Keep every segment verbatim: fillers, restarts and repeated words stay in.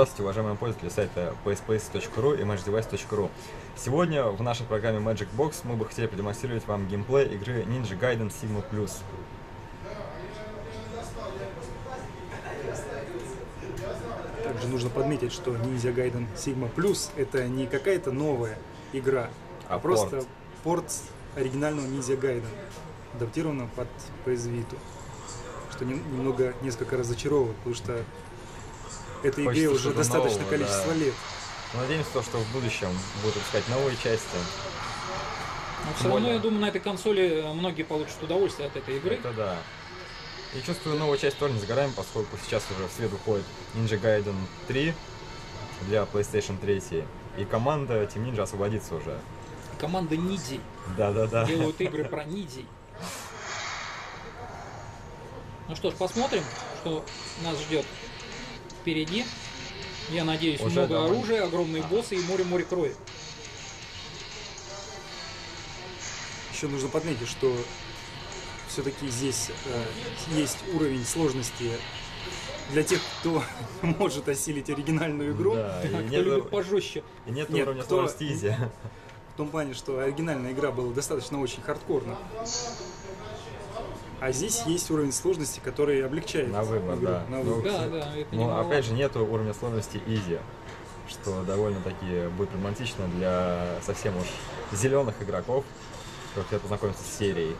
Здравствуйте, уважаемые пользователи сайта пи эс плейс точка ру и матч девайс точка ру. Сегодня в нашей программе Magic Box мы бы хотели продемонстрировать вам геймплей игры Ninja Gaiden Sigma Plus. Также нужно подметить, что Ninja Gaiden Sigma Plus это не какая-то новая игра, а, а просто порт оригинального Ninja Gaiden, адаптированного под пи эс Vita, что немного, несколько разочаровывает, потому что этой игре уже достаточно нового, количество да. лет. Надеемся, что в будущем будут искать новые части. Но все равно, я думаю, на этой консоли многие получат удовольствие от этой игры. Это да. И чувствую, новую часть тоже не за горами, поскольку сейчас уже в свет уходит Ninja Gaiden три для PlayStation три. И команда Team Ninja освободится уже. Команда ниндзей. Да-да-да. Делают игры про ниндзей. Ну что ж, посмотрим, что нас ждет впереди. Я надеюсь, уже много довольно. оружия, огромные боссы и море-море крови. Еще нужно подметить, что все-таки здесь э, есть уровень сложности для тех, кто может осилить оригинальную игру. Да, и кто нет, любит пожестче. И нет, нет уровня кто, сложности изи. В том плане, что оригинальная игра была достаточно очень хардкорна. А здесь есть уровень сложности, который облегчает на выбор, игру. да. На выбор. Да, да, это Но опять же нету уровня сложности easy, что довольно-таки будет проблематично для совсем уж зеленых игроков, кто хотят познакомиться с серией.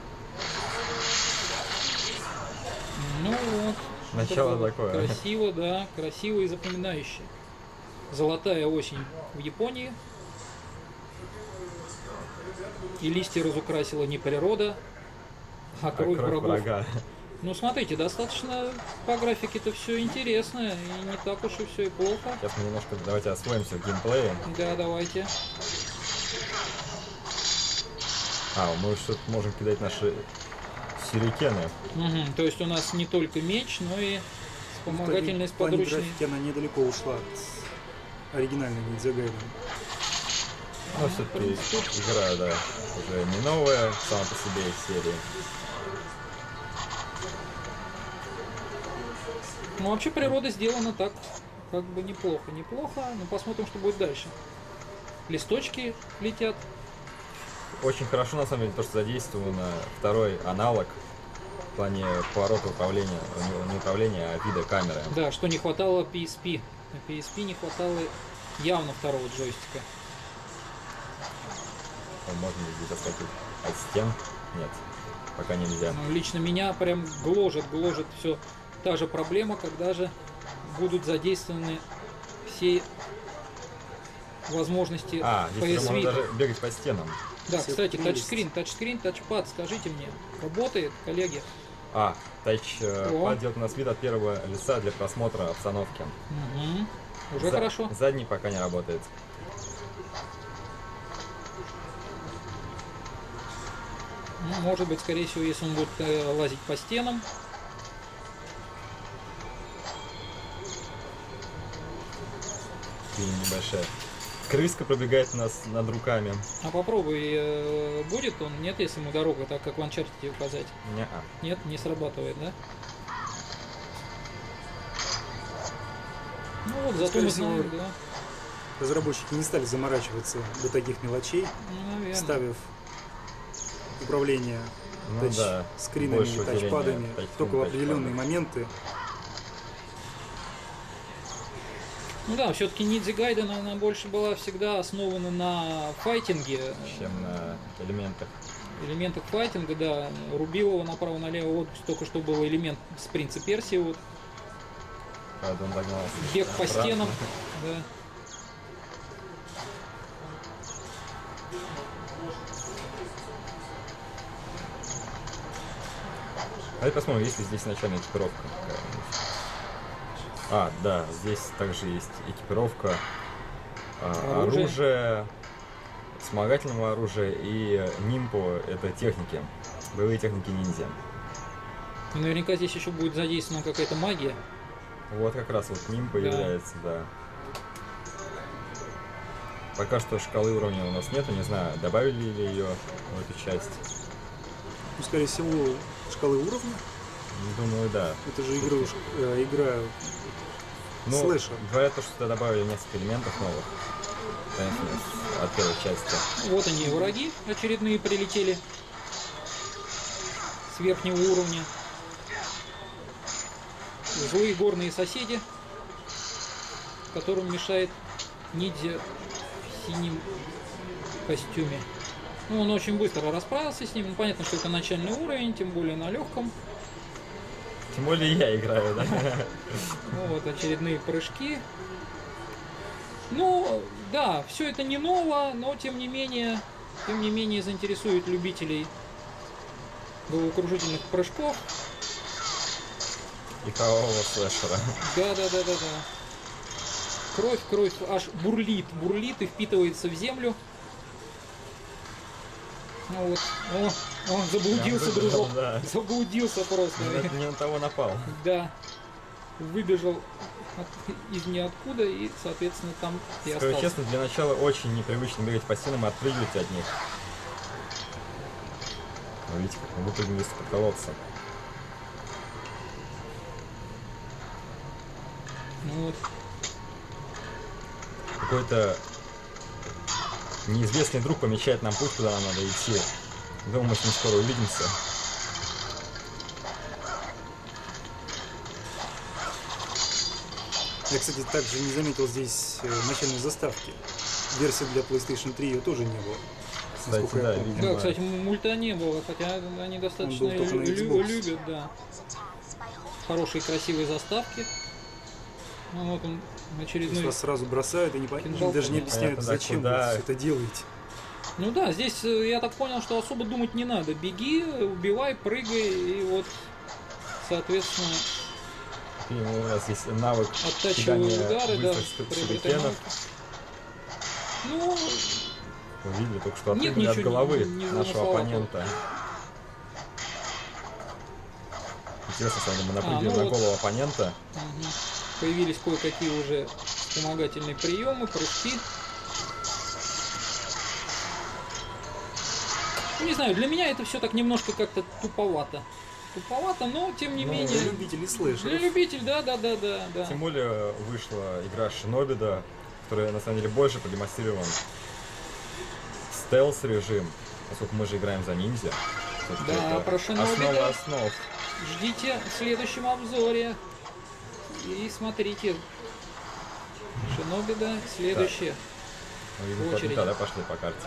Ну вот. Начало такое. Красиво, да, красиво и запоминающе. Золотая осень в Японии. И листья разукрасила не природа, а кровь, а кровь врагов. Врага. Ну смотрите, достаточно по графике-то все интересно, и не так уж и все и плохо. Сейчас мы немножко давайте освоимся в геймплее. Да, давайте. А, мы что-то можем кидать наши сюрикены. Угу, то есть у нас не только меч, но и вспомогательность подручной. Она недалеко ушла от оригинальной Ninja Gaiden. Ну, все-таки игра, да, уже не новая сама по себе из серии. Ну, вообще природа сделана так, как бы неплохо, неплохо. Ну, посмотрим, что будет дальше. Листочки летят. Очень хорошо, на самом деле, то, что задействовано второй аналог в плане поворота управления, не управления, а вида камеры. Да, что не хватало пи эс пи. На пи эс пи не хватало явно второго джойстика. Можно здесь отскочить от стен? Нет, пока нельзя. Ну, лично меня прям гложет, гложет все. Та же проблема, когда же будут задействованы все возможности а, пи эс Vita. Можно даже бегать по стенам. Да, все кстати, тачскрин, тачскрин, тачпад, скажите мне, работает, коллеги? А, тачпад делает у нас вид от первого лица для просмотра обстановки. Угу. Уже За хорошо. Задний пока не работает. Ну, может быть, скорее всего, если он будет э, лазить по стенам. И небольшая крыска пробегает у нас над руками. А попробуй, э, будет он? Нет, если ему дорога, так как в Uncharted указать? Не-а. Нет, не срабатывает, да? Ну вот, зато мы знаем, да. Разработчики не стали заморачиваться до таких мелочей, ну, ставив управление ну, тач да. скринами и тачпадами только в определенные моменты. Ну да, все-таки Ninja Gaiden, она больше была всегда основана на файтинге. Чем на элементах. Элементах файтинга, да. Рубил его направо-налево. Вот только что был элемент с Принца Персии. Вот. Правда, он догнался. Бег по обратно. стенам. Да. Давайте посмотрим, есть ли здесь начальная экипировка какая-нибудь. А, да, здесь также есть экипировка, а, оружие. оружие, вспомогательного оружия и нимпо — это техники, боевые техники ниндзя. И наверняка здесь еще будет задействована какая-то магия. Вот как раз вот нимпо да. является, да. Пока что шкалы уровня у нас нету, не знаю, добавили ли ее в эту часть. Ну, скорее всего, шкалы уровня. Думаю, да. Это же игра, э, игра Ну, слэшер. говорят, то, что добавили несколько элементов новых. Конечно, от первой части. Вот они, враги очередные прилетели с верхнего уровня. Злые горные соседи, которым мешает ниндзя в синем костюме. Ну, он очень быстро расправился с ним. Ну, понятно, что это начальный уровень, тем более на легком. Тем более я играю, да? Ну, вот очередные прыжки. Ну, да, все это не ново, но тем не менее, тем не менее заинтересует любителей головокружительных прыжков. И кровавого слэшера. Да, да, да, да, да. Кровь, кровь аж бурлит, бурлит и впитывается в землю. Ну вот, о, о, заблудился, Я выбежал, дружок. да. Заблудился просто. Не, не на того напал. Да. Выбежал от, из ниоткуда и, соответственно, там и Скажу остался. честно, для начала очень непривычно бегать по стенам и отпрыгивать от них. Ну, видите, как мы выпрыгнули из-под колодца. Ну вот. Какой-то неизвестный друг помечает нам путь, куда нам надо идти. Думаю, мы с ним скоро увидимся. Я, кстати, также не заметил здесь э, начальной заставки. Версии для PlayStation три ее тоже не было. Кстати, насколько да, я помню. видимо. Да, кстати, мульта не было, хотя они достаточно Он был только на лю- Xbox. любят, да. Хорошие красивые заставки. Ну, вот он То есть очередной. вас сразу бросают и не по- кинжал и даже не понятно. объясняют, Понятно, да, зачем куда. вы все это делаете. Ну да, здесь э, я так понял, что особо думать не надо. Беги, убивай, прыгай, и вот, соответственно, И у нас есть навык оттачиваю кидания удары, да, быстрых приобретай сюрикенов. навыки. Ну, Вы видели только что Нет, отпрыгнули от ничего головы не- не нашего замысловатого. оппонента. Интересно, если мы напрыгнем ну на вот. голову оппонента. мгм. Появились кое-какие уже вспомогательные приемы, прыжки. Ну, не знаю, для меня это все так немножко как-то туповато. Туповато, но тем не Ну, менее. для любителей Для слэшеров. любителей, да, да, да, да, да. Тем более вышла игра Шинобида, которая на самом деле больше продемонстрирован стелс-режим, поскольку мы же играем за ниндзя. Все-таки Да, это про Шинобида. основа основ. Ждите в следующем обзоре. И смотрите. Шинобида, следующее. Ну, видно, в очереди. плотника, да, пошли по карте.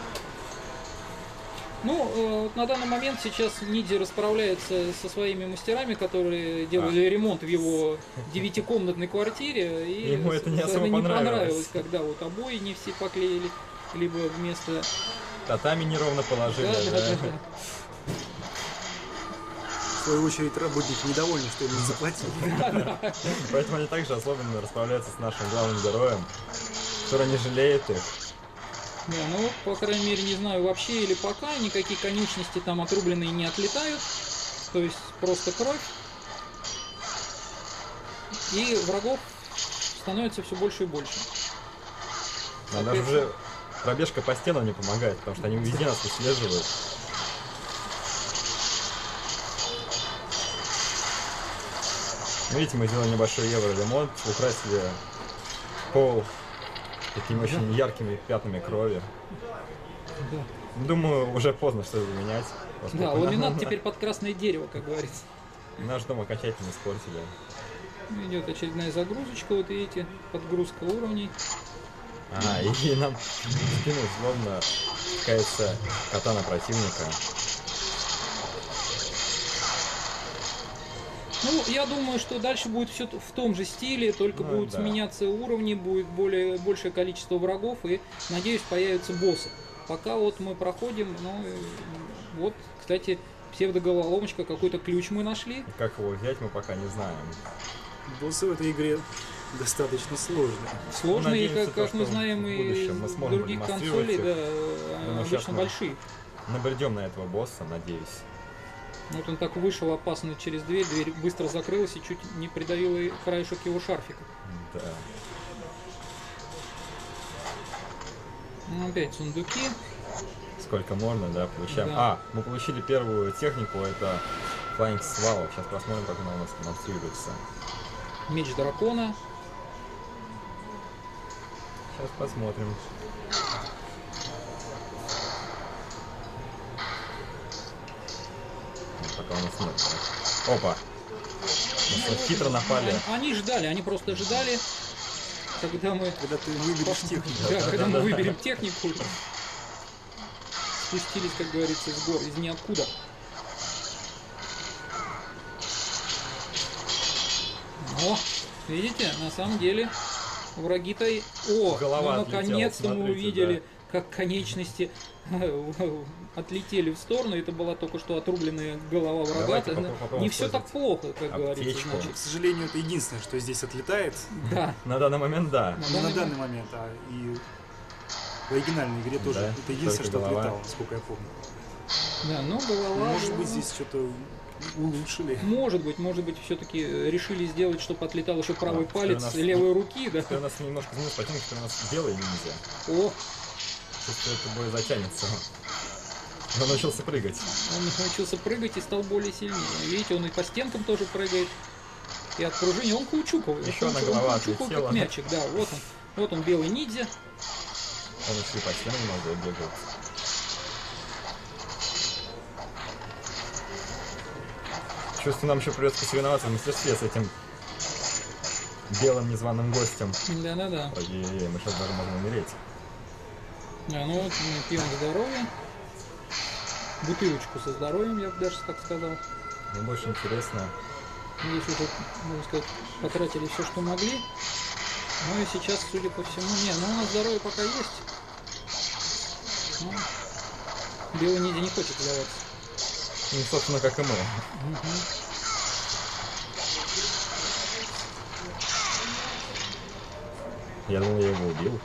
Ну, э, вот на данный момент сейчас Ниндзя расправляется со своими мастерами, которые делали А. ремонт в его девятикомнатной квартире. И Ему это не с- особо не понравилось. понравилось, когда вот обои не все поклеили, либо вместо... Татами неровно положили, Да, да. да, да, да. В свою очередь работники недовольны, что им не заплатили. Поэтому они также особенно расправляются с нашим главным героем, который не жалеет их. Да, ну, по крайней мере, не знаю, вообще или пока никакие конечности там отрубленные не отлетают. То есть просто кровь. И врагов становится все больше и больше. Но даже уже пробежка по стенам не помогает, потому что они везде нас выслеживают. Видите, мы сделали небольшой евро-ремонт, украсили пол такими очень яркими пятнами крови. Да, Думаю, уже поздно что-то менять. поскольку да, ламинат теперь под красное дерево, как говорится. Наш дом окончательно испортили. Идет очередная загрузочка, вот видите, подгрузка уровней. А, и нам в спину словно пускается катана противника. Ну, я думаю, что дальше будет все в том же стиле, только Ну, будут да. сменяться уровни, будет более, большее количество врагов и, надеюсь, появятся боссы. Пока вот мы проходим, ну, э, вот, кстати, псевдогололомочка, какой-то ключ мы нашли. Как его взять, мы пока не знаем. Боссы в этой игре достаточно сложные. Сложные, надеемся, как, то, как мы что знаем, в и будущем мы из сможем других продемонстрировать консолей, их. да, э, Думаю, сейчас обычно мы- большие. Набредем на этого босса, надеюсь. Вот он так вышел опасно через дверь, дверь быстро закрылась и чуть не придавила и краешек его шарфика. Да. Ну, опять сундуки. Сколько можно, да, получаем. Да. А, мы получили первую технику, это Flying Swallow. Сейчас посмотрим, как она у нас демонстрируется. Меч дракона. Сейчас посмотрим. Пока у нас нет. Да? Опа! Мы хитро напали. Они ждали, они просто ждали, когда мы... Когда ты выберешь технику. Да, да, когда да, мы да, выберем да. технику. Спустились, как говорится, с гор, из ниоткуда. О, видите, на самом деле враги-то... О, ну, наконец-то мы увидели, да. как конечности отлетели в сторону. Это была только что отрубленная голова врага. Не все так плохо, как Аптечку. говорится. Значит. К сожалению, это единственное, что здесь отлетает. Да. На данный момент, да. На, данный, на данный момент, а и в оригинальной игре тоже. Да, это единственное, что голова. отлетало, насколько я помню. Да, но голова... Может быть, здесь что-то улучшили. Может быть, может быть, все-таки решили сделать, чтобы отлетал еще правый а, палец нас, левой руки, да? У нас немножко изменилось, потому что у нас белый ниндзя. О! Что это бой затянется. Он научился прыгать. Он научился прыгать и стал более сильнее. Видите, он и по стенкам тоже прыгает. И от пружины он каучуковый. Еще он, одна голова отлетела. Как мячик, да. Вот он. Вот он, белый ниндзя. Он еще и по стенам немного бегает. Чувствую, нам еще придется посоревноваться в мастерстве с этим белым незваным гостем. Да-да-да. Ой-ой-ой, мы сейчас даже можем умереть. Да, ну вот мы пьем здоровье. Бутылочку со здоровьем, я бы даже так сказал. Мне больше интересно. Здесь уже, можно сказать, потратили все, что могли. Ну и сейчас, судя по всему, не, ну у нас здоровье пока есть. Ну, белый ниндзя не хочет сдаваться. Ну, собственно, как и мы. Угу. Я думал, я его убил.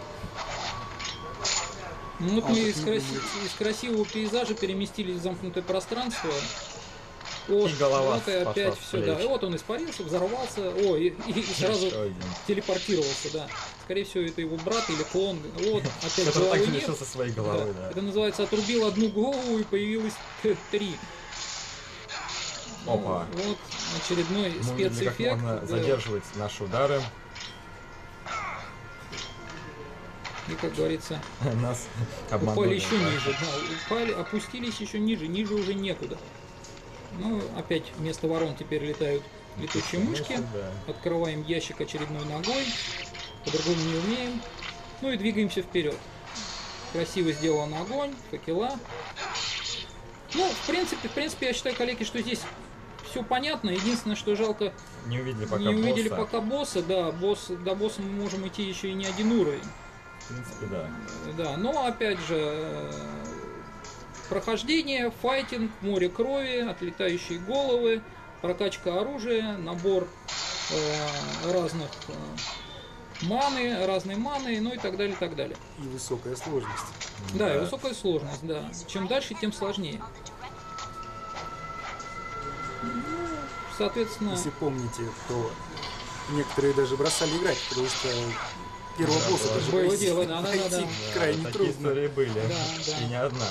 Ну вот а, мы из, краси... из красивого пейзажа переместились в замкнутое пространство. Вот, и голова вот и опять все, да. И вот он испарился, взорвался, о, и, и, и сразу телепортировался, да. Скорее всего, это его брат или клон. Вот, опять который головы также нет. лишился своей головы, да. Да. Это называется отрубил одну голову и появилось три. Опа. Ну, вот очередной мы спецэффект. Как можно да. задерживать наши удары. И, как говорится, нас упали еще да. ниже. Да, упали, опустились еще ниже, ниже уже некуда. Ну, опять вместо ворон теперь летают летучие мышки. Да. Открываем ящик очередной ногой. По-другому не умеем. Ну и двигаемся вперед. Красиво сделан огонь, факела. Ну, в принципе, в принципе, я считаю, коллеги, что здесь все понятно. Единственное, что жалко, не увидели пока не увидели босса. пока босса. Да, босс, до босса мы можем идти еще и не один уровень. В принципе, да. Да, но опять же, прохождение, файтинг, море крови, отлетающие головы, прокачка оружия, набор э, разных э, маны, разной маны, ну и так далее, и так далее. И высокая сложность. Да, да, и высокая сложность, да. Чем дальше, тем сложнее. Ну, соответственно... Если помните, то некоторые даже бросали играть, потому что первого да, босса даже было дело, да, да, да, да. крайне да, трудно. Такие истории были, да, да. И не одна.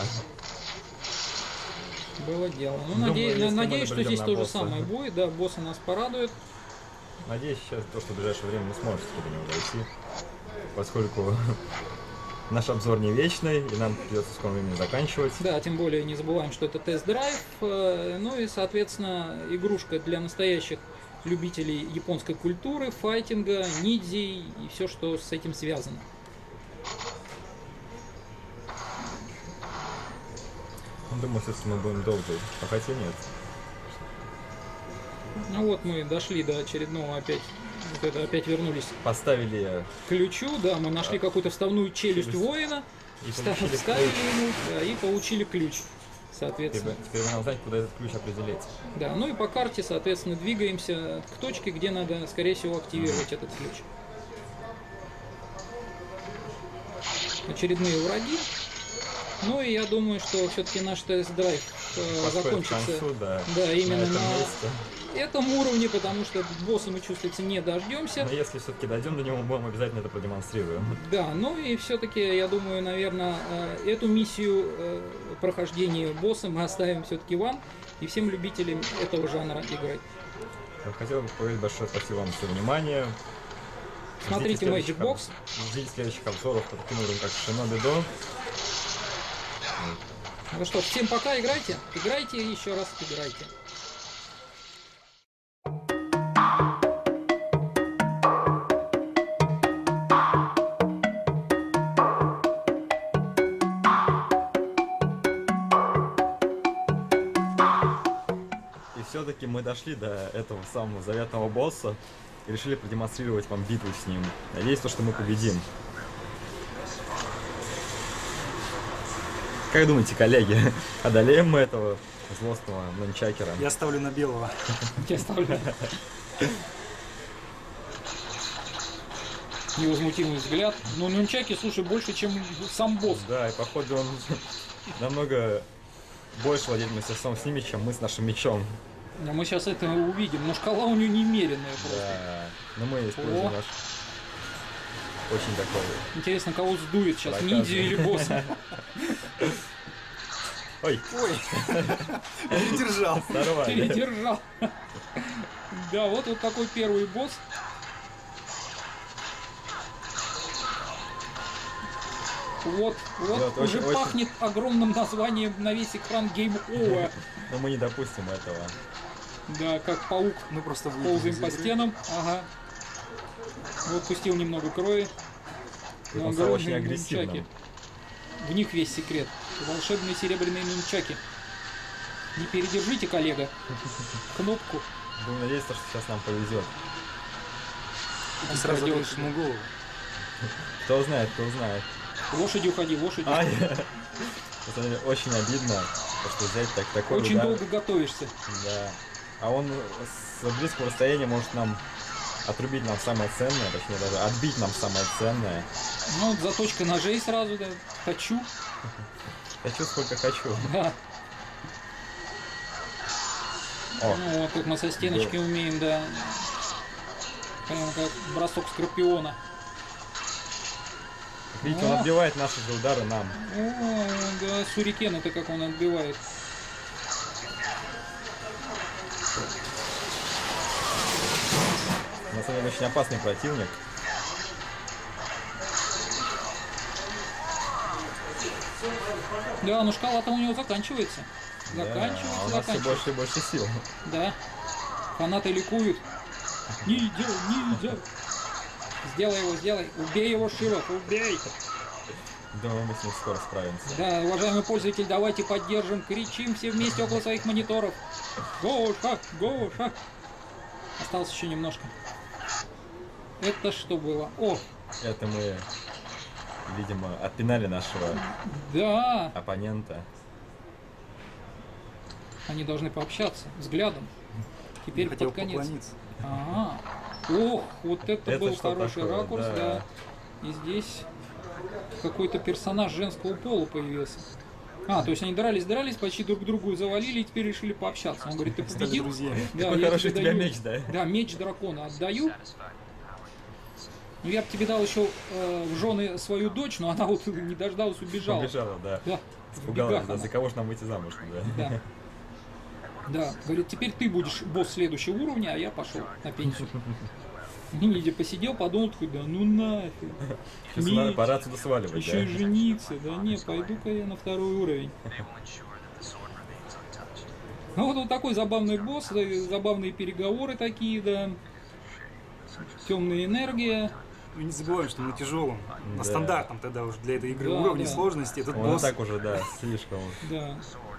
Было дело. Ну, Думаю, надеюсь, надеюсь что здесь то же самое будет, да, боссы нас порадуют. Надеюсь, сейчас то, что в ближайшее время мы сможем до него дойти, поскольку наш обзор не вечный, и нам придется в скором времени заканчивать. Да, тем более не забываем, что это тест-драйв, ну и, соответственно, игрушка для настоящих любителей японской культуры, файтинга, ниндзей и все, что с этим связано. Думаю, все-таки мы будем долго, а хотя нет. Ну вот мы дошли до очередного опять, вот это, опять вернулись. Поставили к ключу, да, мы нашли а, какую-то вставную челюсть, челюсть воина, и вставили, вставили ему, да, и получили ключ. Соответственно. Теперь, теперь надо знать, куда этот ключ определить. Да, ну и по карте, соответственно, двигаемся к точке, где надо, скорее всего, активировать mm-hmm. этот ключ. Очередные враги. Ну и я думаю, что все-таки наш тест-драйв э, закончится концу, да. Да, именно на этом, на этом уровне, потому что босса мы, чувствуется, не дождемся. Но если все-таки дойдем до него, мы будем обязательно это продемонстрируем. Да, ну и все-таки, я думаю, наверное, эту миссию прохождения босса мы оставим все-таки вам и всем любителям этого жанра игры. Я хотел бы powiedzieć большое спасибо вам за внимание. Смотрите Magic Box. Ждите следующих обзоров по таким играм, как Shinobi Do. Ну что, всем пока, играйте. Играйте и еще раз играйте. Все-таки мы дошли до этого самого заветного босса и решили продемонстрировать вам битву с ним. Надеюсь, то, что мы победим. Как думаете, коллеги, одолеем мы этого злостного нунчакера? Я ставлю на белого. Я ставлю. Невозмутимый взгляд. Но нунчаки, слушай, больше, чем сам босс. Да, и походу он намного больше владеет мастерством с ними, чем мы с нашим мечом. Но мы сейчас это увидим, но шкала у нее немеренная просто. Да, но мы используем О. наш очень такой... Интересно, кого сдует сейчас, Проказный. ниндзя или босс? Ой, Ой, передержал. нормально. Передержал. Да, вот вот такой первый босс. Вот, вот, Вот, уже очень- пахнет огромным названием на весь экран Game Over. Но мы не допустим этого. Да, как паук. Мы просто Ползаем выйдем по из игры. стенам. Ага. Вот пустил немного крови. Он Но стал огромные очень агрессивным. нунчаки. В них весь секрет. Волшебные серебряные нунчаки. Не передержите, коллега. Кнопку. Будем надеяться, что сейчас нам повезет. Ты сразу Пойдёт. отрежешь ему голову. Кто знает, кто знает. Лошадью ходи, лошадью. Ай, на самом деле, очень обидно, что взять так, такой Очень удар. долго готовишься. Да. А он с близкого расстояния может нам отрубить нам самое ценное, точнее даже отбить нам самое ценное. Ну, вот заточка ножей сразу, да. Хочу. Хочу сколько хочу. Да. О, Ну, вот как мы со стеночки умеем, да. Прямо как бросок скорпиона. видите, он О. отбивает наши же удары нам. О, да, сурикен это как он отбивает. На самом деле очень опасный противник. Да, но шкала-то у него заканчивается. Да, Заканчивается, а у нас все заканчивается. больше и больше сил. Да. Фанаты ликуют. Ниндзя, ниндзя. Сделай его, сделай. Убей его, Шивов, убей. Думаю, мы с ним скоро справимся. Да, уважаемый пользователь, давайте поддержим, кричим все вместе около своих мониторов. Гоша, Гоша. Осталось еще немножко. Это что было? О, Это мы, видимо, отпинали нашего да. оппонента. Они должны пообщаться взглядом. Теперь Хотел под конец. поклониться. Ага. Ох, вот это, Это был что хороший такое? ракурс, да. Да. И здесь какой-то персонаж женского пола появился. А, то есть они дрались, дрались, почти друг другу завалили и теперь решили пообщаться. Он говорит, ты Стали победил? друзьями. Да, Какой я хороший у тебе тебя даю- меч, да? Да, меч дракона отдаю. Ну, я бы тебе дал еще э, в жены свою дочь, но она вот не дождалась, убежала. Убежала, да. Да, в Испугалась, бегах да, она. за кого же нам выйти замуж, да? Да. Да, говорит, теперь ты будешь босс следующего уровня, а я пошел на пенсию. Ниндзя посидел, подумал, такой, да ну нафиг. Сейчас Меч, надо, пора отсюда сваливать, еще и да? жениться. Да не, пойду-ка я на второй уровень. Ну вот, вот такой забавный босс, да, забавные переговоры такие, да. Темная энергия. Ну, не забываем, что мы тяжелым, Да. на стандартном тогда уже для этой игры Да, уровне да. сложности этот Он и босс. так уже, да, слишком. Да.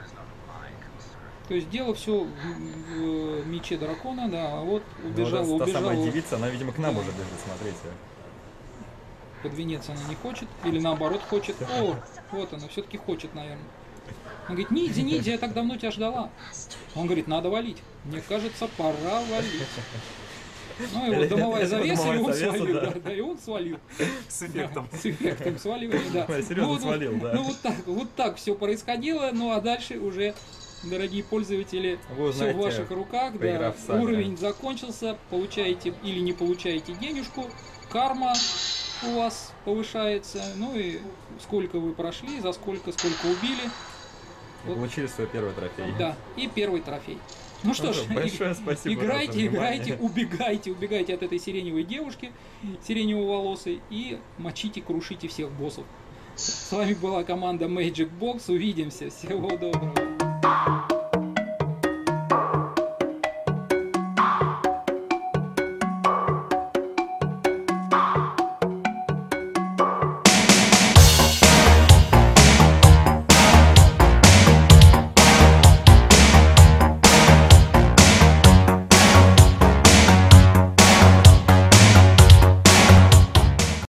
То есть дело все в, в мече дракона, да, а вот убежала, Ну, вот та самая убежала. девица, она, видимо, к нам Да. уже бежит, смотрите. Под венец она не хочет, или наоборот хочет. О, вот она, все-таки хочет, наверное. Он говорит, ниндзя, ниндзя, я так давно тебя ждала. Он говорит, надо валить. Мне кажется, пора валить. Ну и вот дымовая Это завеса, и дымовая он завеса, свалил, да. да, да, и он свалил. С эффектом. Да, с эффектом сваливания, да. Ой, серьезно вот, свалил, вот, да. Ну вот так, вот так все происходило, ну а дальше уже, дорогие пользователи, Вы все в узнаете, ваших руках, да. поиграв сами. Уровень закончился, получаете или не получаете денежку, карма у вас повышается, ну и сколько вы прошли, за сколько, сколько убили. Вы получили свой первый трофей. Да, и первый трофей. Ну что ж, большое спасибо. Играйте, играйте, убегайте, убегайте от этой сиреневой девушки, сиренево-волосой, и мочите, крушите всех боссов. С вами была команда Magic Box. Увидимся. Всего доброго.